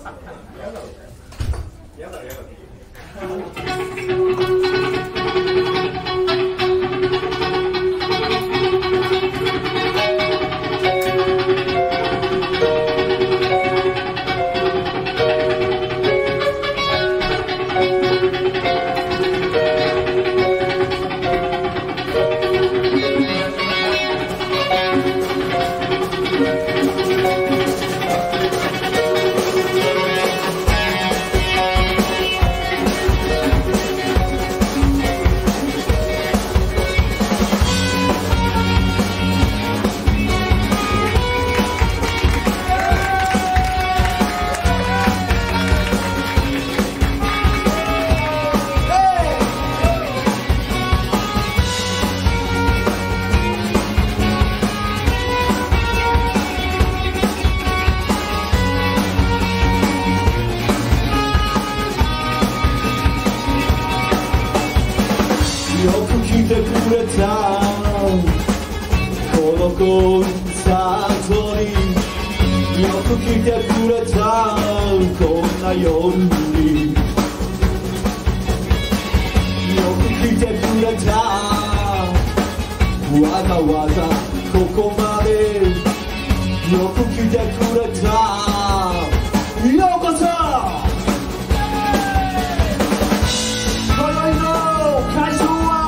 よく来てくれたこのコンサートによく来てくれたこんな夜によく来てくれたわざわざここまでよく来てくれたようこそ今宵の会場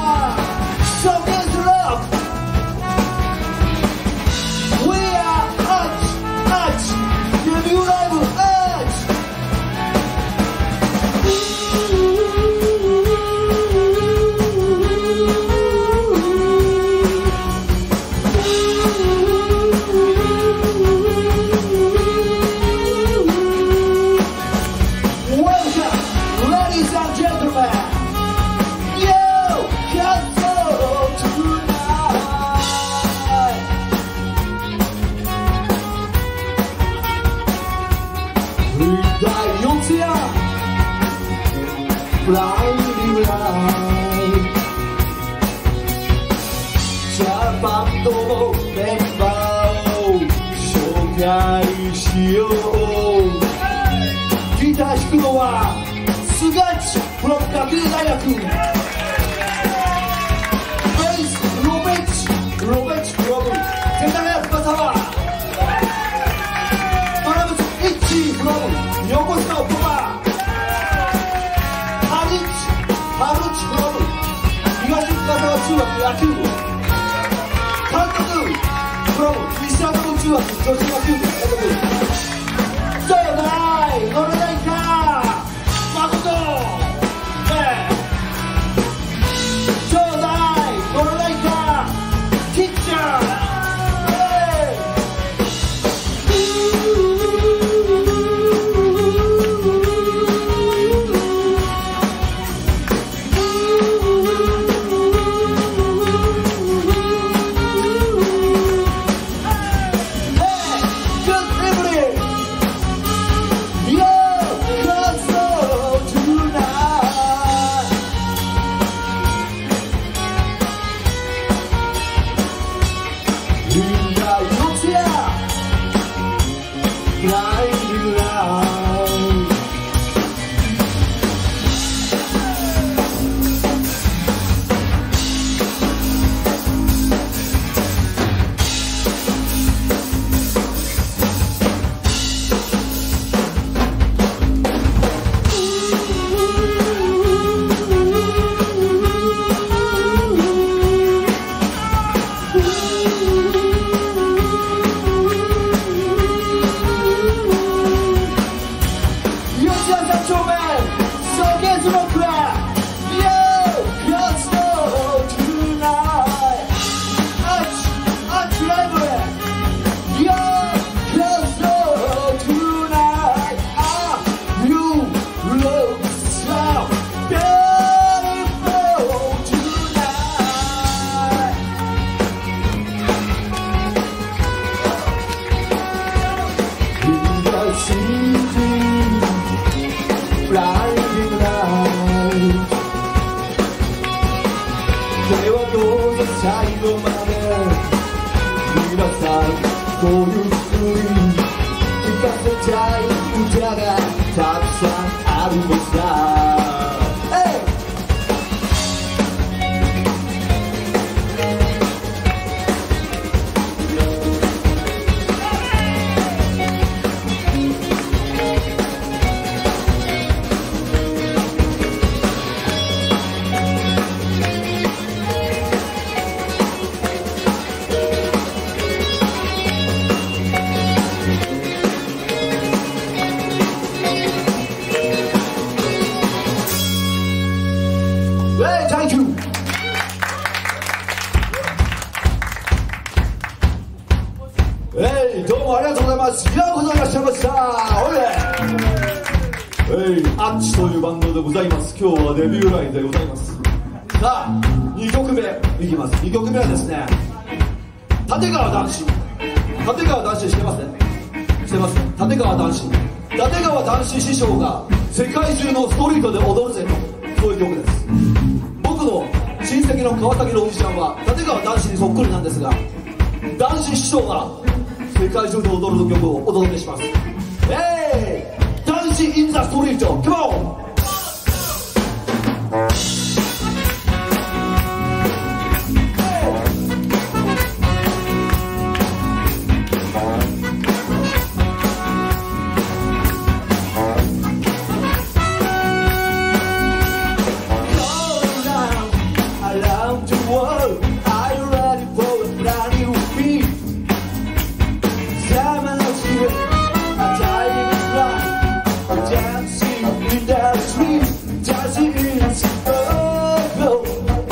ジャパンのメンバーを紹介しようギター弾くのはスガッチフロム学芸大学ベースロベッチフロム世田谷深沢ドラムスイッチフロム横須賀パパハルチフロム東深沢中学野球部監督フロム西麻布中学女子野球部ちょうだい乗れないか誠ちょうだい乗れないかキッチャーアッチというバンドでございます。今日はデビューライブでございます。さあ2曲目いきます。2曲目はですね、立川談志。立川談志してますね。してますね。立川談志。立川談志師匠が世界中のストリートで踊るぜと、そういう曲です。僕の親戚の川崎のおじちゃんは立川談志にそっくりなんですが、談志師匠が世界中で踊る曲をお届けします。Dancing in the street, come on! Around the world, are you ready for a brand new beat? Dancing in the street, dancing in the circle.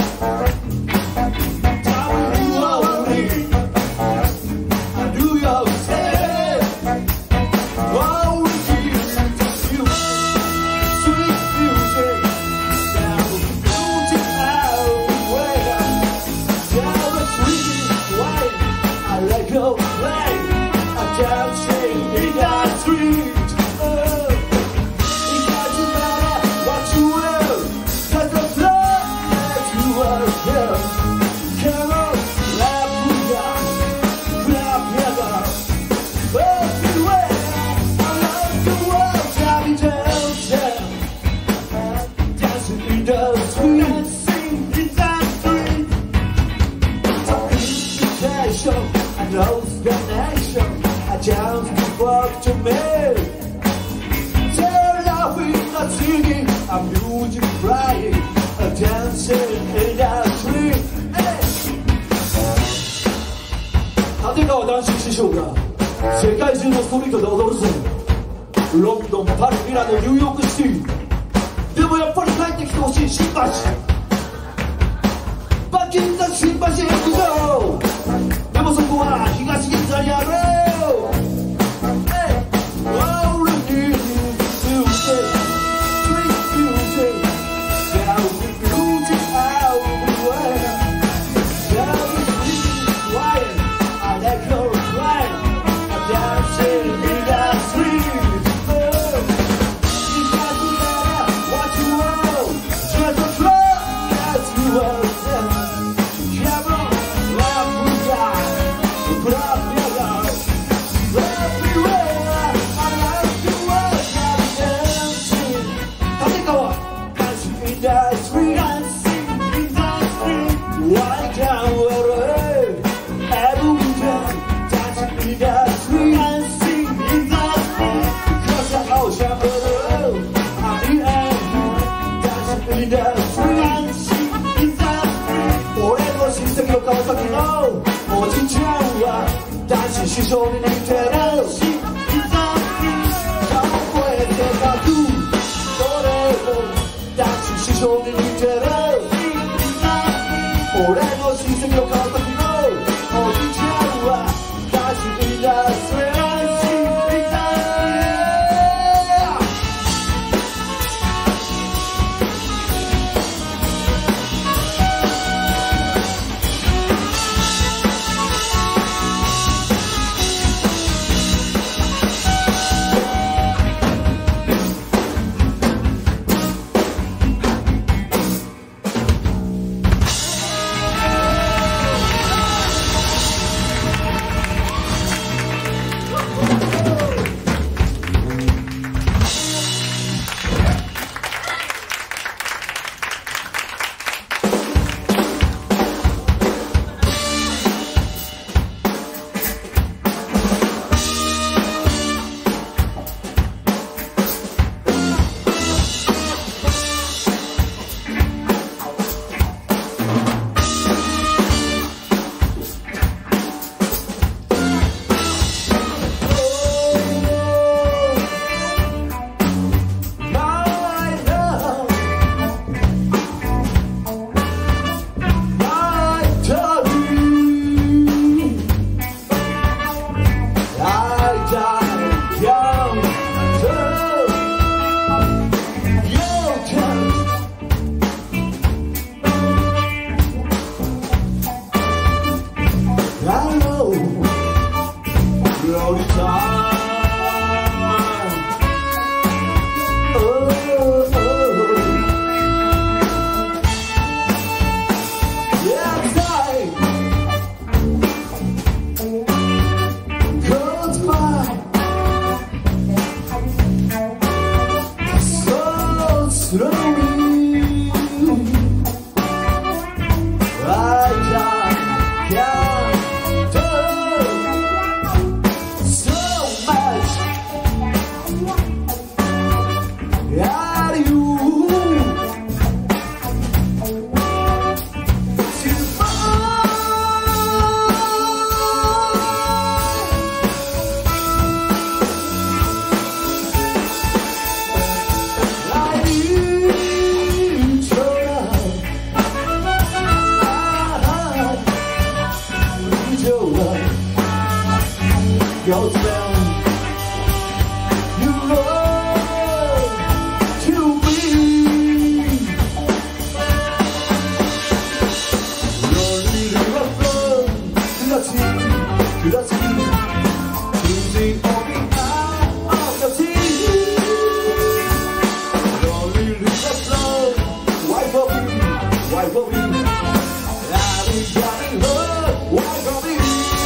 Do your thing. Oh, we give you sweet music. Now beauty everywhere. Down the street, wine, I let go play. I'm dancing in the street. Just walk to me. They're laughing, not singing, I'm music crying, dancing in the street. 立川談志師匠が世界中のストリートで踊るぜ。ロンドン、パリ、ミラノ、ニューヨークシティ。でもやっぱり帰ってきてほしい新橋。バッキンザ新橋劇場。でもそこは東銀座にある。川崎のおじちゃんは男子師匠に似てる。顔声でかくそれを男子師匠に似てる。俺の親戚の川崎のおじちゃんは男子インダストリー。 Goes down, you run to me. Lonely run to the sea, choosing only out of the sea. Lonely run, why for me, why for me? I've been trying hard, why for me?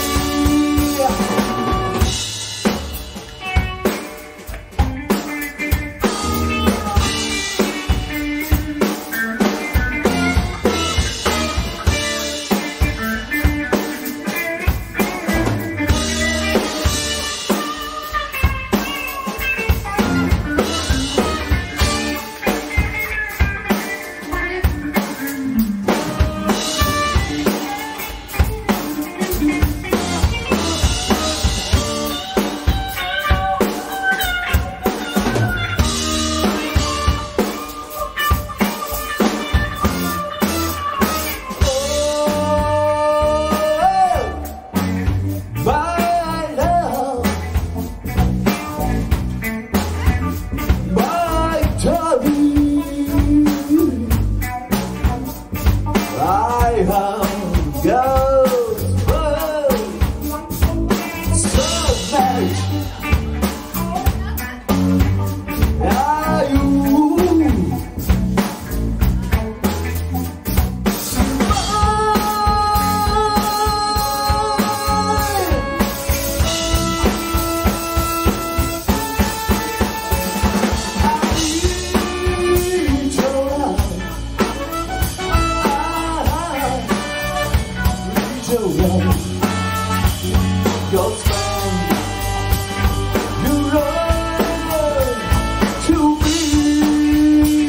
Goes down, you run to me.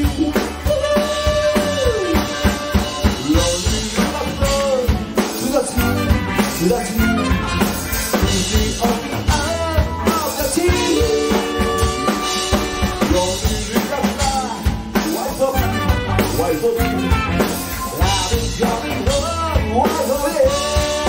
Lonely run to the sea, easy on the eye of the sea. Lonely run, why for me, why for me? I've been going home, why for me?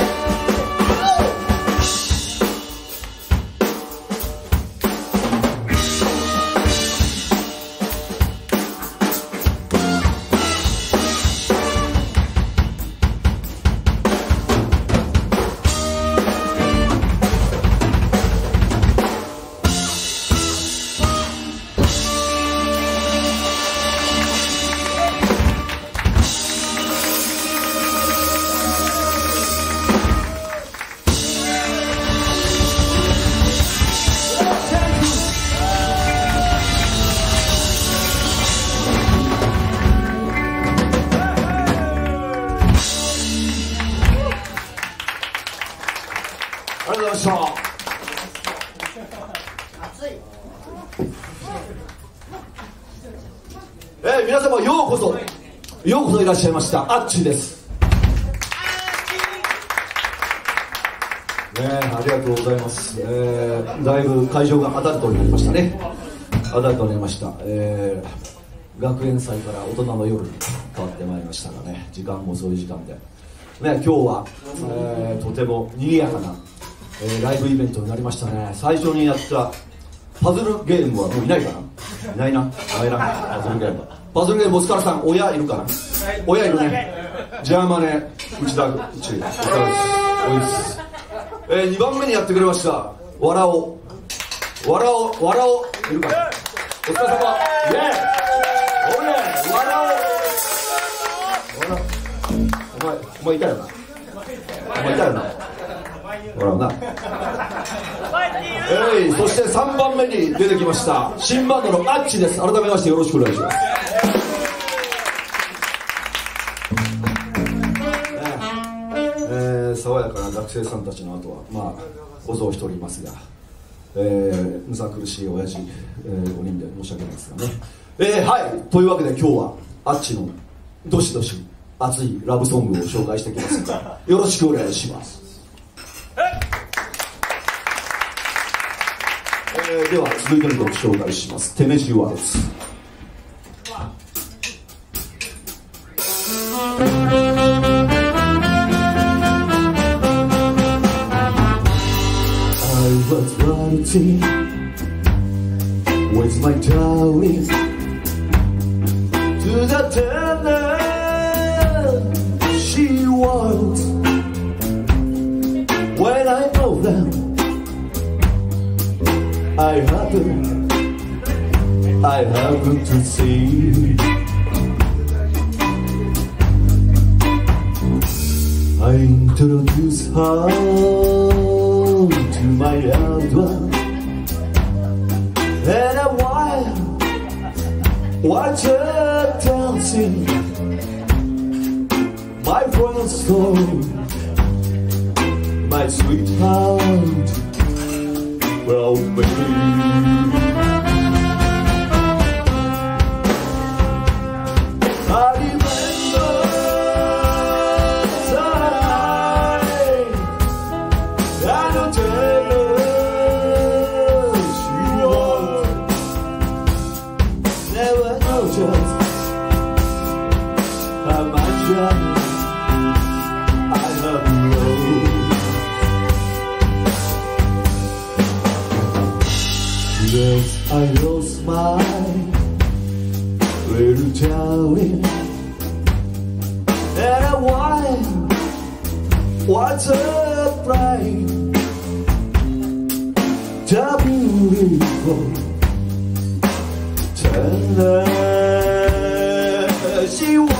ありがとうございました。皆様ようこそいらっしゃいました。あっちーです。ありがとうございます。だいぶ会場がアダルトになりましたね。アダルトになりました。学園祭から大人の夜に変わってまいりましたがね、時間もそういう時間で、今日は、とても賑やかな、ライブイベントになりましたね。最初にやったパズルゲームはもういないかな、いないな、パズルゲーム、ボスカラさん、親いるかな、親いるね。ジャーマネ内田内、お疲れです。おいです。2番目にやってくれました、わらおいるかな、お疲れ様。 もういたよな。もういたよな。ほらな。そして3番目に出てきました新バンドのアッチです。改めましてよろしくお願いします。爽やかな学生さんたちの後はまあお像一人いますが、むさ苦しい親父、5人で申し訳ないですがね。はいというわけで今日はアッチのどしどし熱いラブソングを紹介してきますのでよろしくお願いします。では続いての曲紹介します。テネシーワールズ。I was wanting with my darling to the tender she was when I know them I happen to see I introduce her to my loved one and a while watch her dancing my friends told my sweetheart well baby I remember the night I don't tell her she was never know just how much I love you. Yes, I lost my little darling and a while what's a bright the beautiful tender she was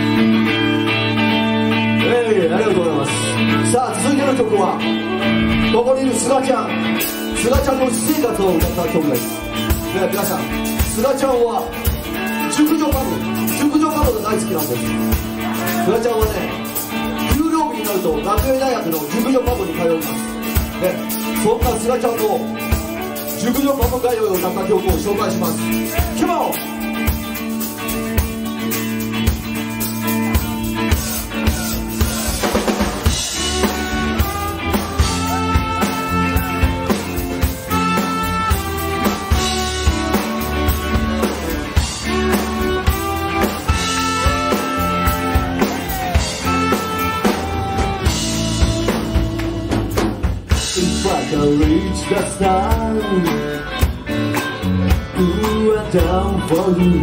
ありがとうございます。さあ続いての曲はここにいるすがちゃんの私生活を歌った曲です。で皆さん、すがちゃんは熟女パブが大好きなんです。すがちゃんはね、給料日になると学園大学の熟女パブに通います。でそんなすがちゃんの熟女パブ通いを歌った曲を紹介します。キモンReach the sun, you are down for you,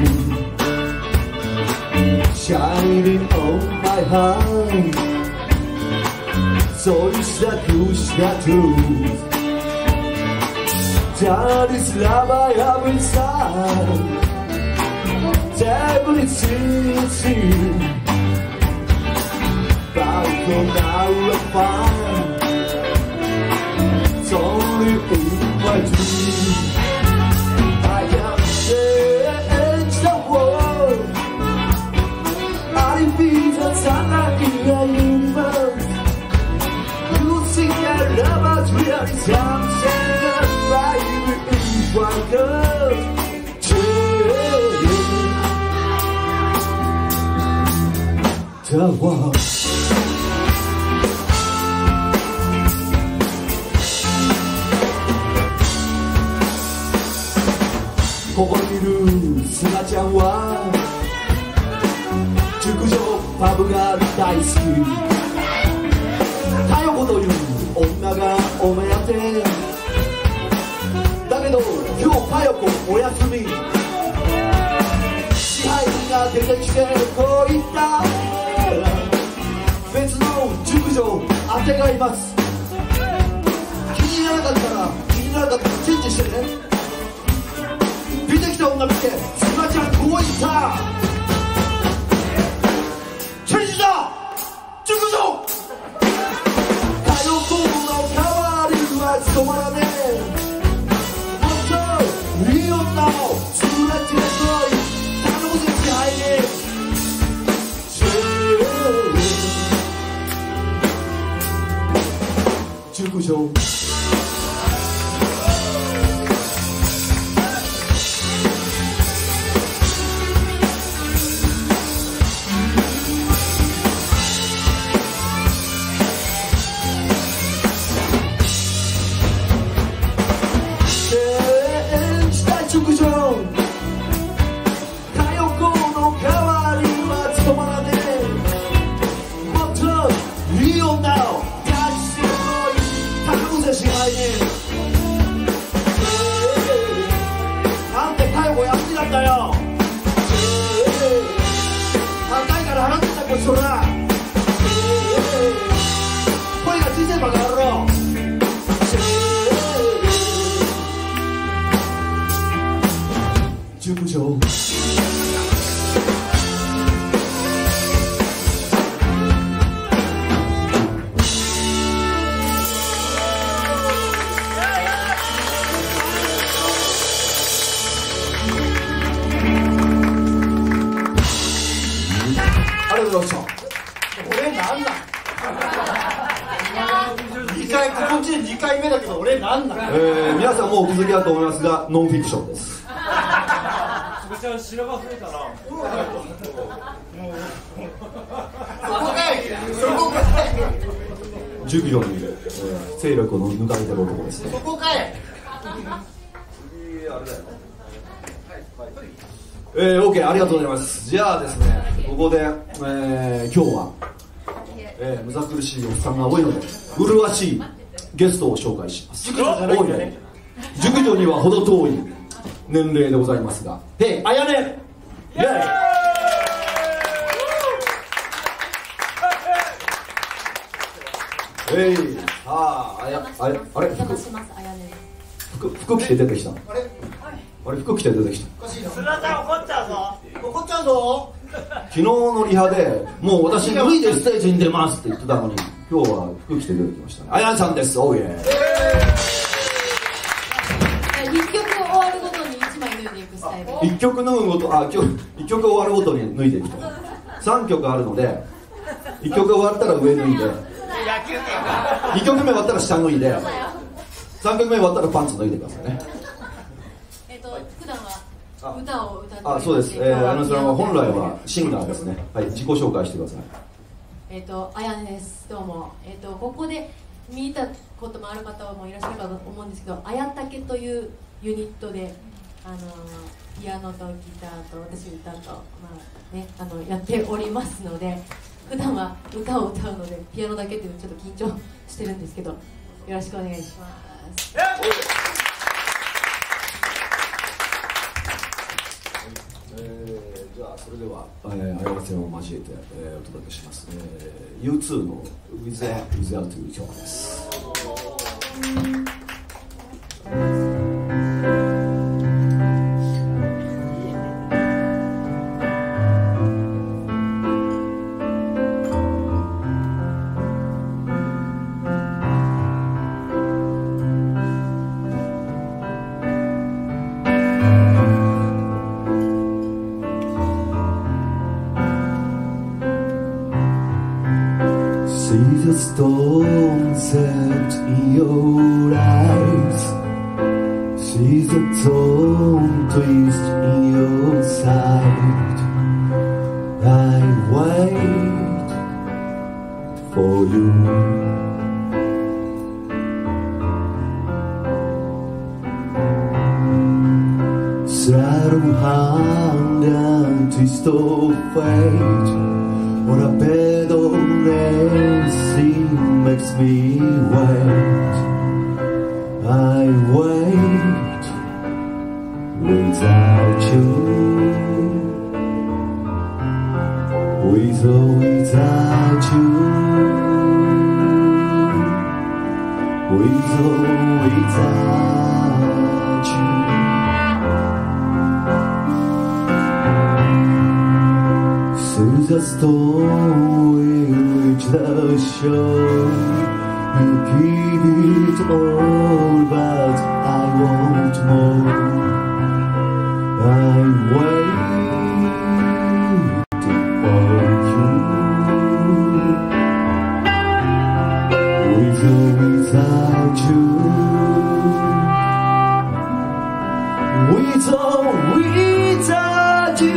shining on my heart. So is the truth. That is love I have inside. Everything, but for now I'm fine. It's only in my dream. I can change the world. I feel the sunlight in the universe. You think I love us really something right in front of change the world.ここにいるすがちゃんは熟女パブが大好き。佳代子という女がお目当てだけど、今日佳代子お休み。支配人が出てきてこう言った。別の熟女当てがいます。気にならなかったらチェンジしてね。出てきた女見て、すがちゃんこう言った。チェンジだ熟女。佳代子の代わりは務まらねえ。もっといい女を連れてこい。頼むぜ支配人。熟女。なんで佳代子休みなんだよ。高いから払ってたこいつら。声が小さいバカ野郎。熟女。俺なんだ2回、こっちで2回目だけど俺なんだ。皆さんもうお気づきだと思いますが、ノンフィクションです。すがちゃん知らば増えたな。そこかい。熟女に勢力を抜かれてる男ですね。そこかい。OK、ありがとうございます。じゃあですね、ここで、今日は、むざ苦しいおっさんが多いので、麗しいゲストを紹介します。熟女じゃないんだね。熟女には程遠い年齢でございますが、あやね。イェイ。あれ服着て出てきた。あれ服着て出てきた。すらちゃん怒っちゃうぞ。怒っちゃうぞ。昨日のリハでもう私脱いでステージに出ますって言ってたのに、 今日は服着て出てきましたね。あやちゃんです。おいえ。 1曲終わるごとに1枚脱いでいくスタイル。 1曲脱ぐごと、今日1曲終わるごとに脱いでいくと。3曲あるので、1曲終わったら上脱いで、2曲目終わったら下脱いで、3曲目終わったらパンツ脱いでくださいね。 普段は歌を歌って、 そうです。それは本来はシンガーですね。はい、自己紹介してください。 あやねです。どうも。ここで見たこともある方もいらっしゃるかと思うんですけど、あやたけというユニットで、ピアノとギターと私歌と、やっておりますので、普段は歌を歌うのでピアノだけっていうのちょっと緊張してるんですけど、よろしくお願いします。 じゃあそれではあやらせを交えて、お届けします、U2 の With or Without You 曲です。See the storm set in your eyes. See the thorn twist in your side. I wait for you. Shadow hand and twist of fate on a bed of dancing makes me wait. I wait without you, with or without you, with or without you. Through the storm we reach the shore. You give it all, but I want more. I wait for you, with or without you, with or without you.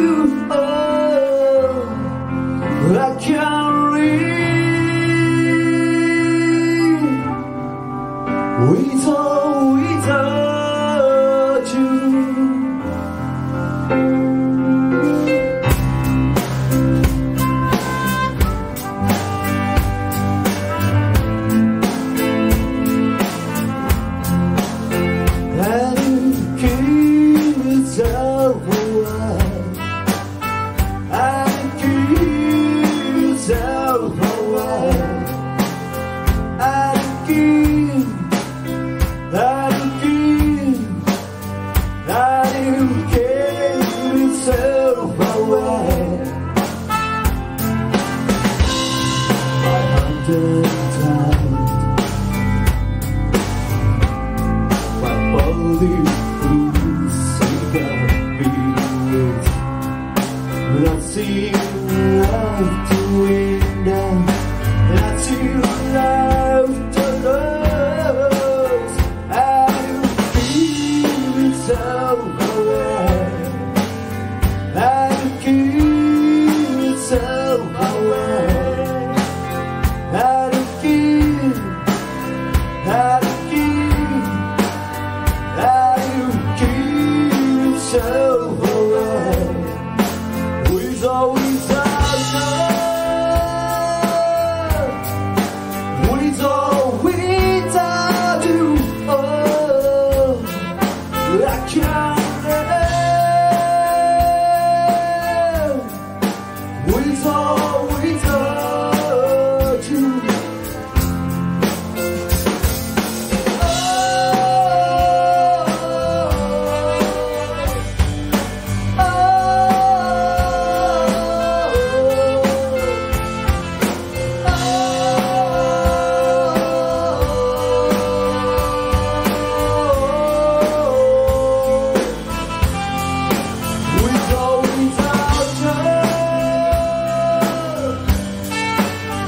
I can't live with or without you. And you give it all away. Nothing left to win now, nothing left to lose. I give it all away. I give it all away. I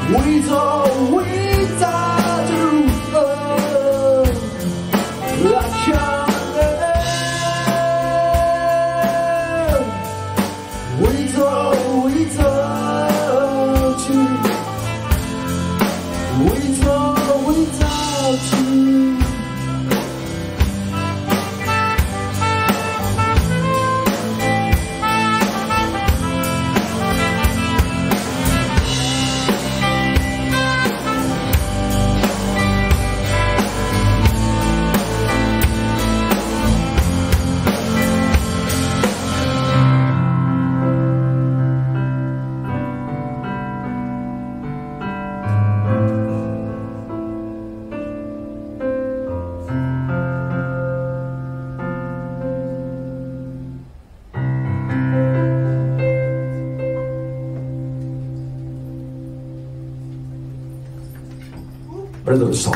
ありがとうございました。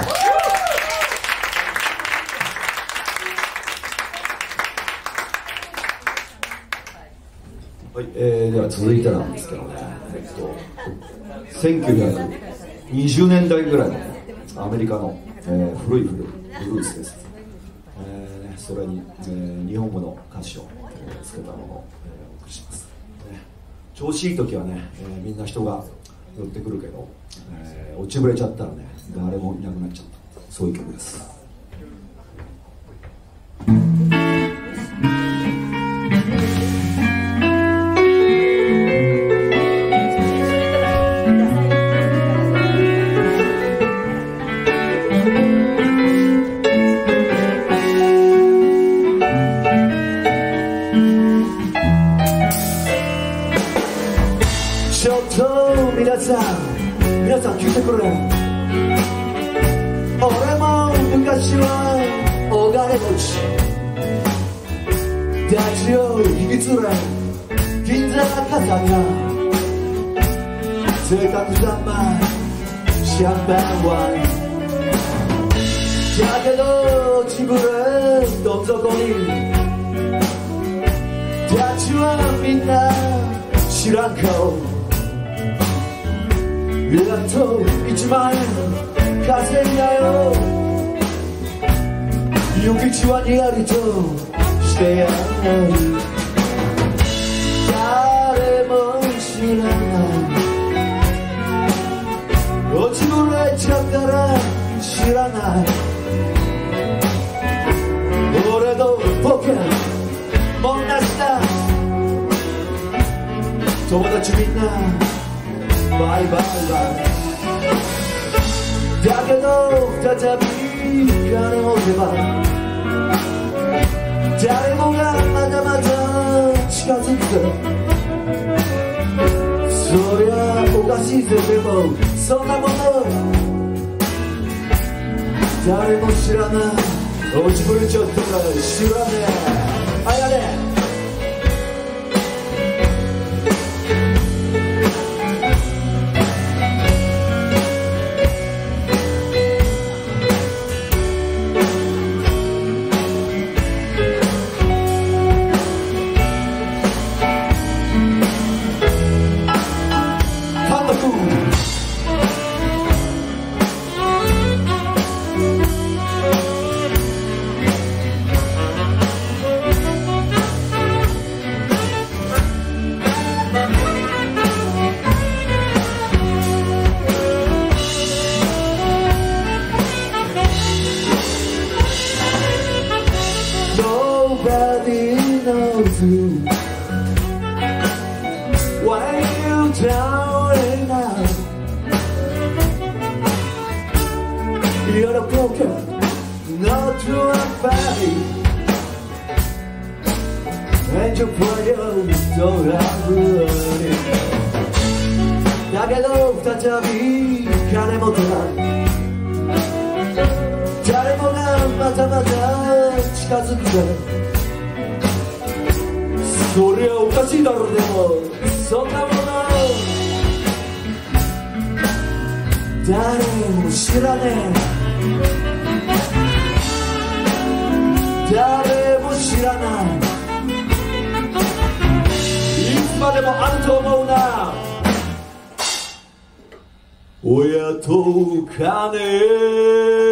はい、では続いてなんですけどね、1920年代ぐらいのアメリカの、古いブルースです。それに、日本語の歌詞を、つけたものを、お送りします。調子いい時はね、みんな人が寄ってくるけど、落ちぶれちゃったらね、誰もいなくなっちゃった、そういう曲です。ちょっと皆さん聞いてくれ。俺も昔はお金持ちたちを引き連れ銀座赤坂せっかくざまシャンパンワインだけど自分どん底にたちはみんな知らん顔やっと1万円稼いだよ行き地はにやりとしてやる誰も知らない落ちぶれちゃったら知らない俺のポケもんなした友達みんなバイバイバイだけど再び金を手ば誰もがまだまだ近づくそりゃおかしいぜでもそんなもの誰も知らない落ちぶれちゃったら知らねえあやれNobody knows you when you down and out. You're a broken, not to a body, and your prayers don't have money. だけど再び金も取らない誰もがまたまた近づくぜそりゃおかしいだろでもそんなもの誰も知らねえ誰も知らないいつまでもあると思うな親と金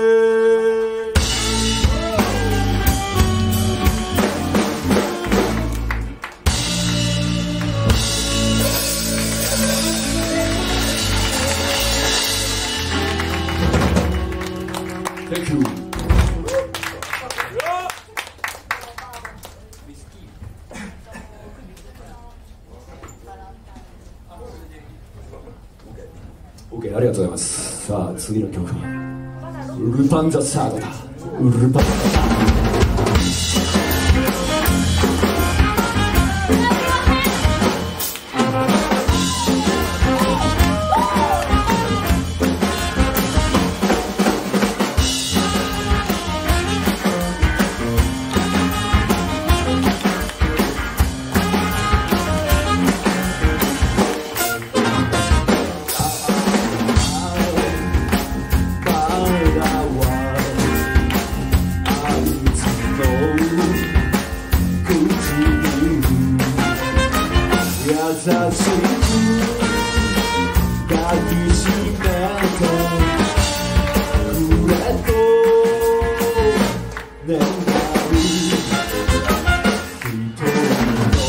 Thank you. OK、ありがとうございます。さあ、次の曲はルパンザサードだ。ルパンザサード。優しく抱きしめてくれと願う一人の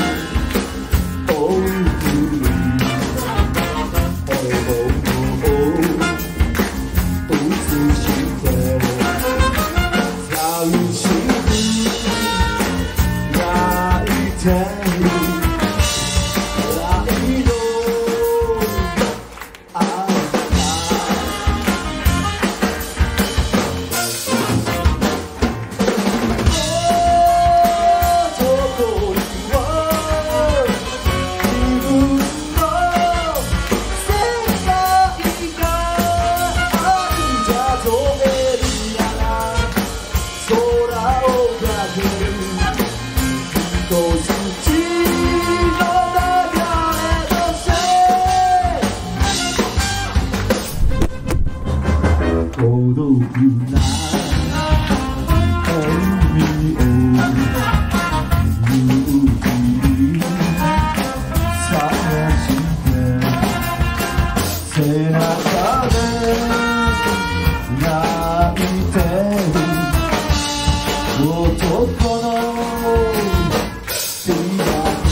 オープン俺を映して寂しく泣いて孤独な海を勇気に探して背中で泣いてる男の美学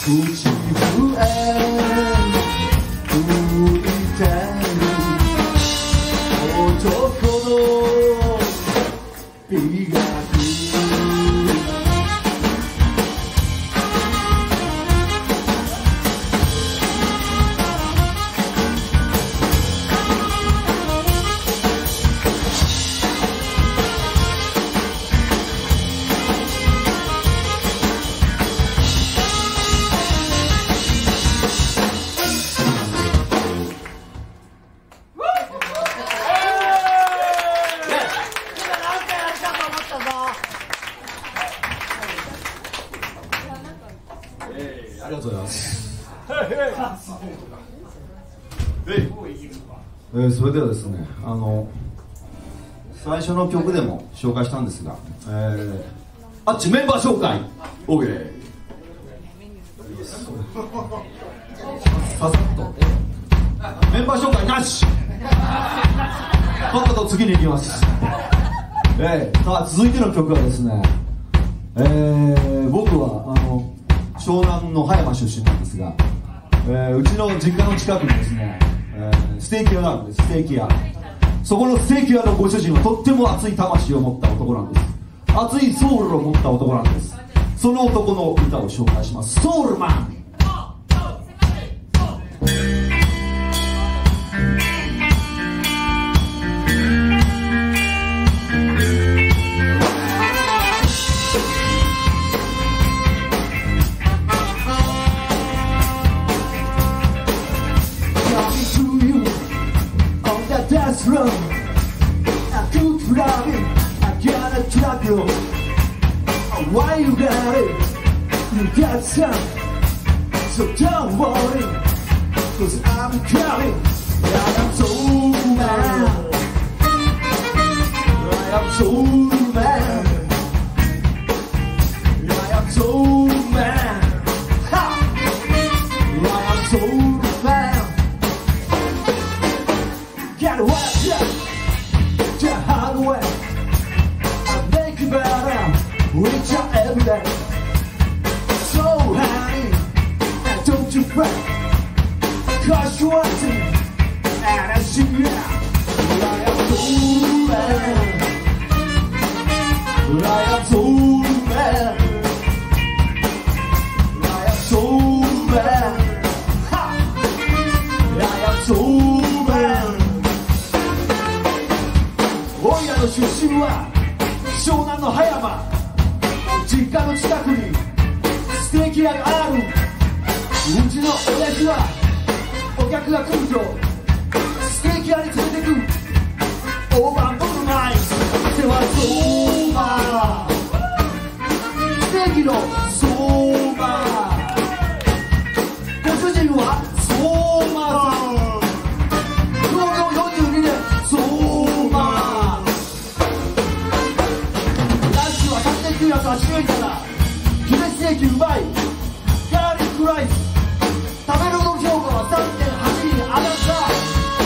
口笛吹いてる男の美学ありがとうございます。それではですね、最初の曲でも紹介したんですが、あっちメンバー紹介 OK ささっとメンバー紹介なしとっとと次に行きます。さあ続いての曲はですね、僕は湘南の葉山出身なんですが、うちの実家の近くにですね、ステーキ屋があるんです。ステーキ屋、そこのステーキ屋のご主人はとっても熱い魂を持った男なんです。熱いソウルを持った男なんです。その男の歌を紹介します。ソウルマン。That's wrong. I could love it. I gotta trap you. Why you got it? You got some. So don't worry. Cause I'm coming. I am so mad. I am so mad. I am so mad. Ha! I am so mad. Gotta watch out, the hard way. I make it better, reach out every day. So honey, and don't you fret, cause you want to, and I see you. I am so mad, I am so mad, I am so mad, ha! I am so mad. おいらの出身は湘南の葉山、実家の近くにステーキ屋がある。うちの親父はお客が来るとステーキ屋に連れてく。オーバーボルナイスでは相馬、ステーキの相馬、ご主人は相馬さん。創業42年相馬。3980円からヒレステーキうまい、ガーリックライス、食べログ評価は 3.8 に上がった。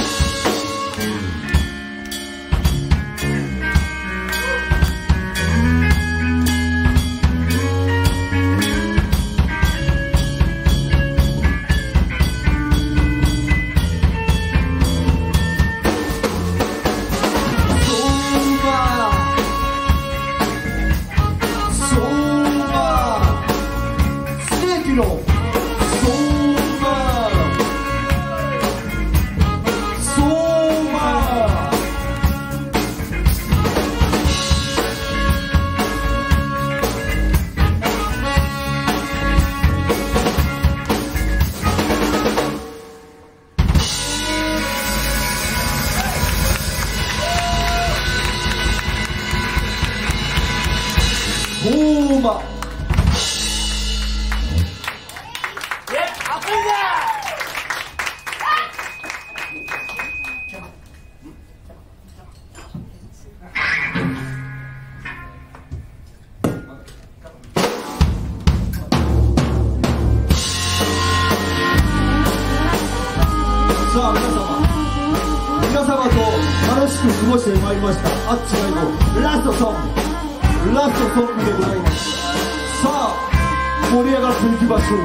さあ皆様と楽しく過ごしてまいりました。あっちがいのラストソングでございます。さあ盛り上がっていきましょう。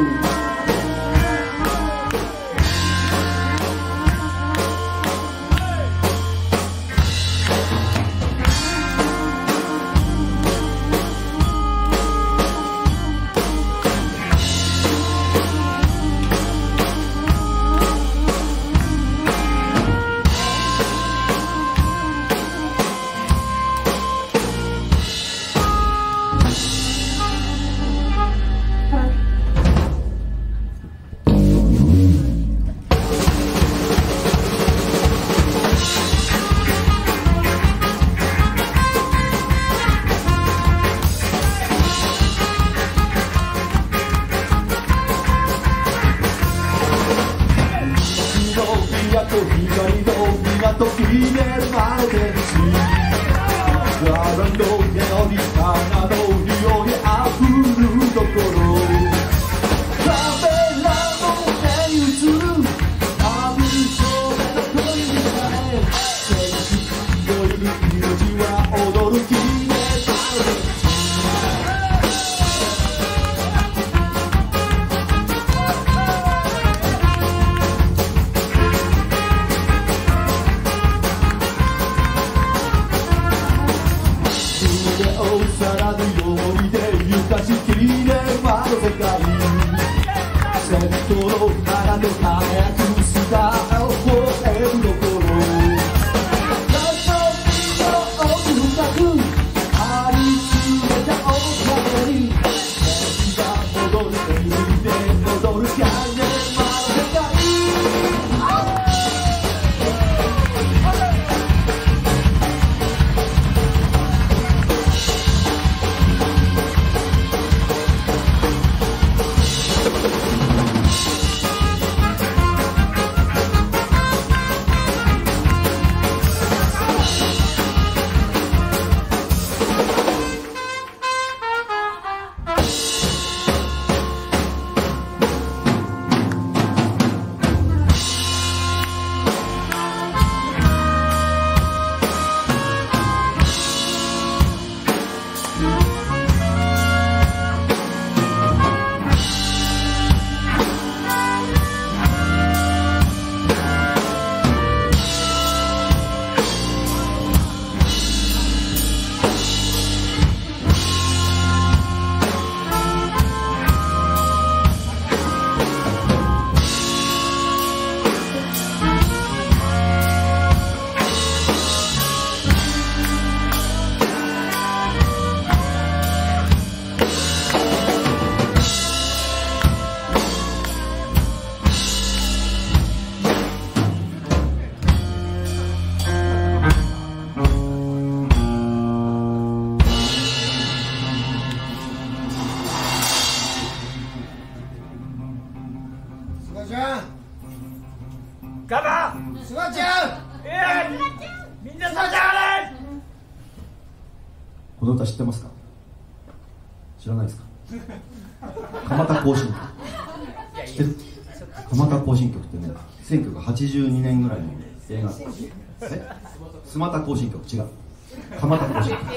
この歌知ってますか？知らないですか？蒲田行進曲知ってる？蒲田行進曲ってね、1982年ぐらいの映画。スマタ行進曲違う。蒲田行進曲、ね、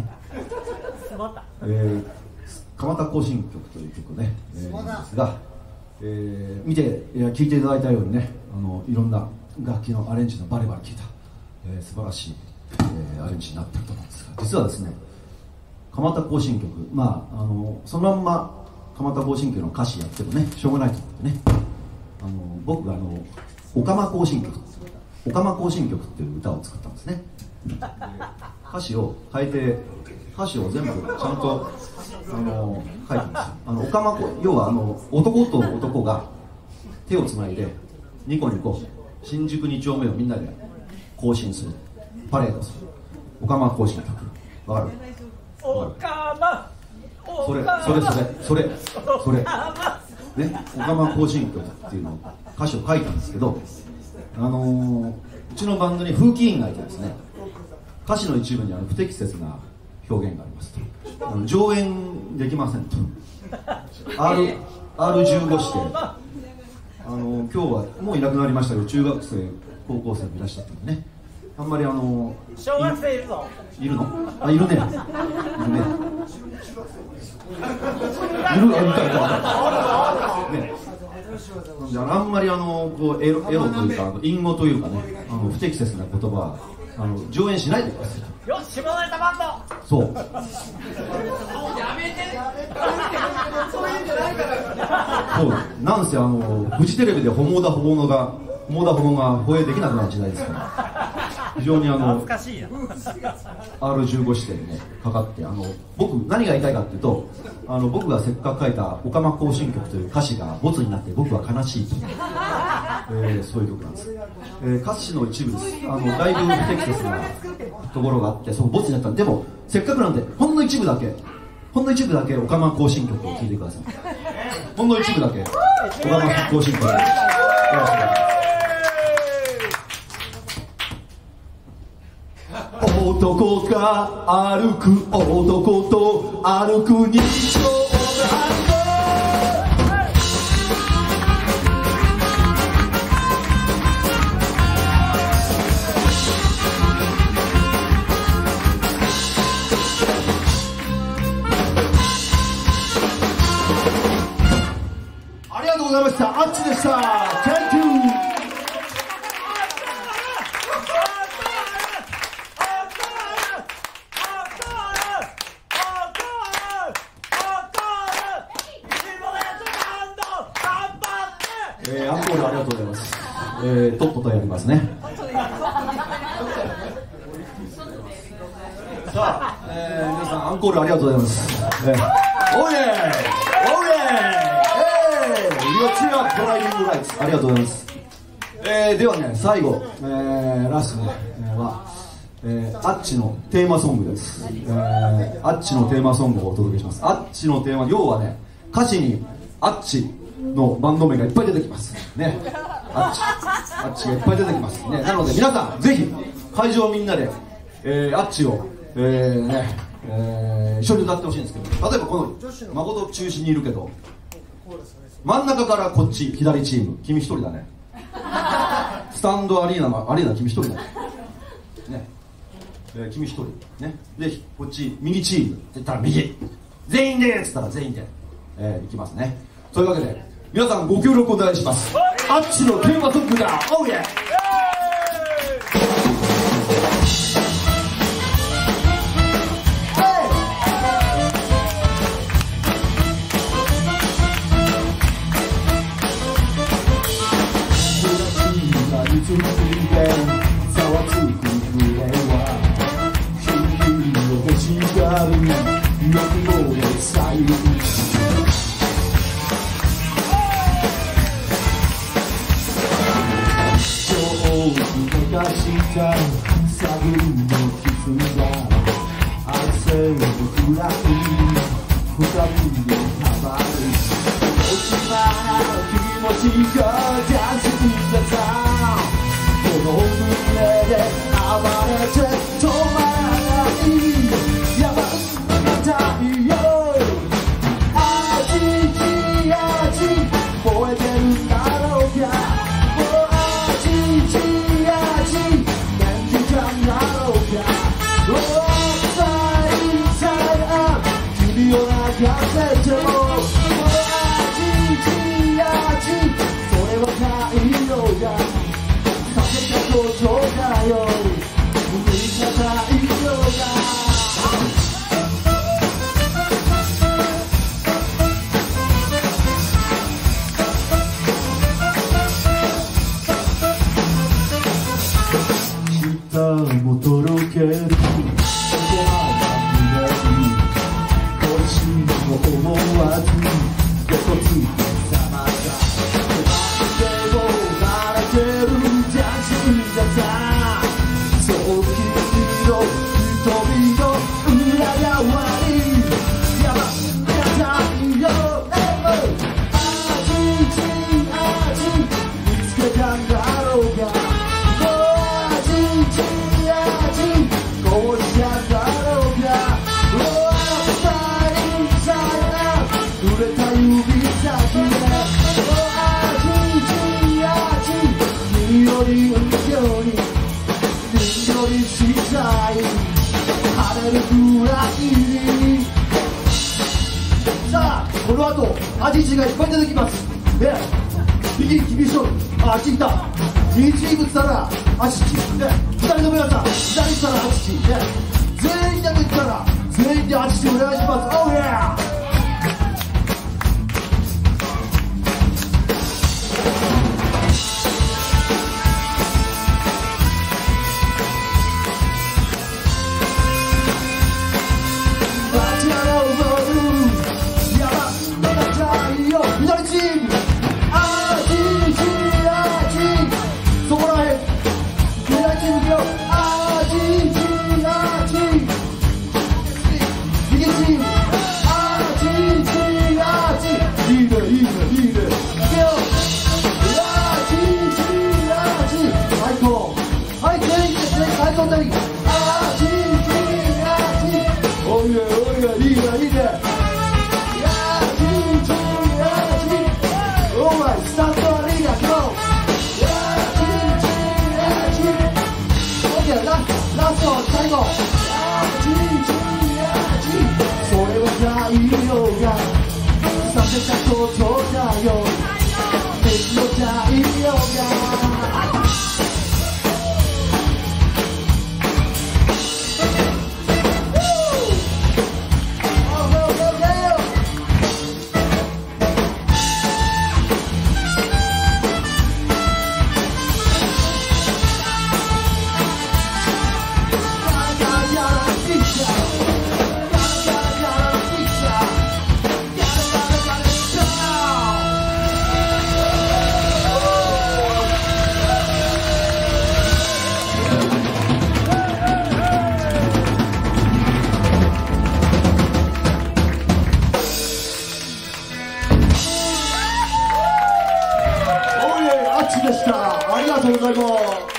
蒲田行進曲という曲ね、ですが、見て聴いていただいたようにね、いろんな楽器のアレンジのバレバレ聴いた、素晴らしい、アレンジになってると思うんですが、実はですね、蒲田行進曲、そのまんま蒲田行進曲の歌詞やってもねしょうがないと思ってね、僕がオカマ行進曲っていう歌を作ったんですね。歌詞を変えて、歌詞を全部ちゃんと書いてますよ。オカマ要は男と男が手をつないでニコニコ新宿2丁目をみんなで行進する、パレードする、オカマ行進曲。わかる？ オカマそれね、オカマ行進曲っていうのを歌詞を書いたんですけど、うちのバンドに風紀委員がいてですね、歌詞の一部に不適切な表現がありますと、上演できませんとR15 して今日はもういなくなりましたけど、中学生高校生もいらっしゃったんでね、 あんまり小学生いるぞ。 いるの？あ、いるね。いるね。いるみたいな。ね。なんであんまりこうエロというか隠語というかね不適切な言葉は上演しないでください。 よし、下ネタバンド。 そう。 やめて。 そういうんじゃないから。そうなんせフジテレビでホモだホモが放映できなくなる時代ですから。非常に懐かしいな。 R15 指定でねかかって僕何が言いたいかっていうと僕がせっかく書いた「オカマ行進曲」という歌詞がボツになって僕は悲しいという、そういう曲なんです、歌詞の一部ですだいぶ不適切なところがあってそこボツになったんでもせっかくなんでほんの一部だけオカマ行進曲を聴いてください。ほんの一部だけオカマ行進曲を男が歩く男と歩く日常ありがとうございました。あっちでした。Thank you。アンコールありがとうございます。とっととやりますね。さあ、皆さんアンコールありがとうございます。おいえ、おいえ、よちやドライビングライツありがとうございます。ではね、最後、ラストは、アッチのテーマソングです。アッチのテーマソングをお届けします。アッチのテーマ、要はね、歌詞にアッチのバンド名がいっぱい出てきますね。アッチがいっぱい出てきますね。なので皆さんぜひ会場みんなで、アッチを、一緒に歌ってほしいんですけど、例えばこの誠中心にいるけど真ん中からこっち左チーム君一人だね。スタンドアリーナ君一人だね。君一人ね。でこっち右チームって言ったら右、全員でっつったら全員で、いきますね。というわけで皆さんご協力お願いします。アッチのテーマソングだ。おいえ。ざわつく胸は君を欲しがる欲望でさえがした探りの傷が汗を膨らみ二人でたまる落ち葉の気持ちがジャンプださこの胸で暴れて止まらないやばい太陽あちちあち燃えてるだろうかやせてもあちちあちそれはアジチがいっぱい出てきますね。右厳しい、あっち行った。右チームったらアジチね。左の皆さん左ったらアジチね。全員でと言ったら全員でアジチお願いします。オーケー。左チームアジチアジそこらへん左チームいくよアジチアジ右チームアジチアジいいねいいねいいねいくよアジチアジ最高はい全員で最高全員アジチアジおいえおいえいいねいいねスタンドアリーナ、今日ラスト、最後それは太陽がさせたことだよ敵の太陽がでした。ありがとうございます。